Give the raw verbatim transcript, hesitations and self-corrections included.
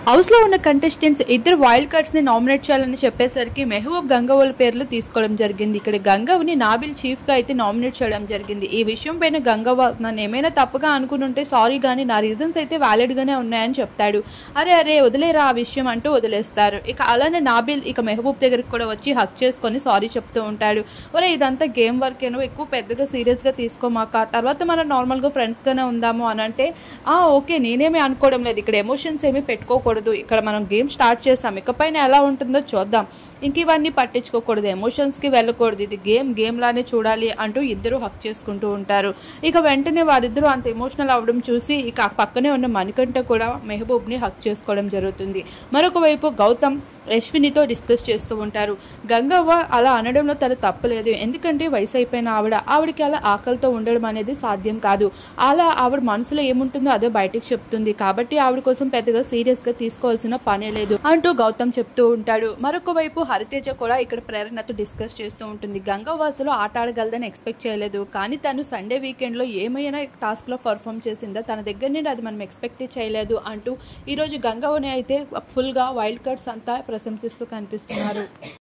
House లో ఉన్న contestants ఇద్దరు వైల్డ్ కార్డ్స్ ని నామినేట్ చేయాలని చెప్పేసరికి మెహబూబ్ గంగవ్వల పేర్లు తీసుకోవడం జరిగింది. ఇక్కడ గంగవ్వని నాబిల్ చీఫ్ గా అయితే నామినేట్ చేయడం జరిగింది. ఈ విషయం పైన గంగవ్వ నన్ను ఏమైనా తప్పుగా అనుకుంటుంటే సారీ గానీ నా రీజన్స్ అయితే వ్యాలిడ్ గానే ఉన్నాయని చెప్తాడు. అరే అరే వదిలేరా ఆ విషయం అంటూ వదిలేస్తారు. ఇక అలానే నాబిల్ ఇక మెహబూబ్ దగ్గరికి కూడా వచ్చి హక్ చేసుకొని సారీ చెప్తూ ఉంటాడు. ఒరే ఇదంతా గేమ్ వర్కేను, ఎక్కువ పెద్దగా సీరియస్ గా తీసుకోమాక, తర్వాత మనం నార్మల్ గా ఫ్రెండ్స్ గానే ఉందాము అని అంటే ఆ ఓకే నేనేమి అనుకోవడం లేదు, ఇక్కడ ఎమోషన్స్ ఏమి పెట్టుకోకూడదు, ఇక్కడ మనం గేమ్ స్టార్ట్ చేస్తాం, ఇకపైన ఎలా ఉంటుందో చూద్దాం, ఇంక ఇవన్నీ పట్టించుకోకూడదు, ఎమోషన్స్కి వెళ్ళకూడదు, ఇది గేమ్ గేమ్ లానే చూడాలి అంటూ ఇద్దరు హక్ చేసుకుంటూ ఉంటారు. ఇక వెంటనే వారిద్దరూ అంత ఎమోషనల్ అవ్వడం చూసి ఇక పక్కనే ఉన్న మణికంఠ కూడా మెహబూబ్ని హక్ చేసుకోవడం జరుగుతుంది. మరొక వైపు గౌతమ్ యశ్వినితో డిస్కస్ చేస్తూ ఉంటారు. గంగవ్వ అలా అనడంలో తన తప్పలేదు, ఎందుకంటే వయసు అయిపోయిన ఆవిడ ఆవిడకి అలా ఆకలితో ఉండడం అనేది సాధ్యం కాదు, అలా ఆవిడ మనసులో ఏముంటుందో అదే బయటికి చెప్తుంది, కాబట్టి ఆవిడ కోసం పెద్దగా సీరియస్గా తీసుకోవాల్సిన పనే లేదు అంటూ గౌతమ్ చెప్తూ ఉంటాడు. మరొక వైపు హరితేజ కూడా ఇక్కడ ప్రేరణతో డిస్కస్ చేస్తూ ఉంటుంది. గంగవ్వ అసలు ఆట ఆడగలదని ఎక్స్పెక్ట్ చేయలేదు, కానీ తను సండే వీకెండ్లో ఏమైనా టాస్క్లో పర్ఫామ్ చేసిందో తన దగ్గర నుండి అది మనం ఎక్స్పెక్ట్ చేయలేదు అంటూ ఈరోజు గంగవ్వని అయితే ఫుల్గా వైల్డ్ కార్డ్స్ అంతా ప్రశంసిస్తూ కనిపిస్తున్నారు.